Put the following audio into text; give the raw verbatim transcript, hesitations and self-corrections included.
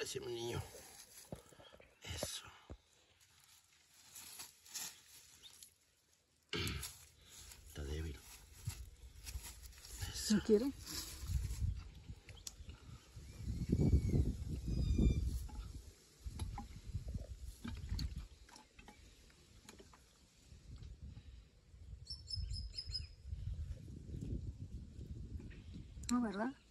Despacio, mi niño. Eso. Está débil. Eso. ¿No quiere? No, ¿verdad?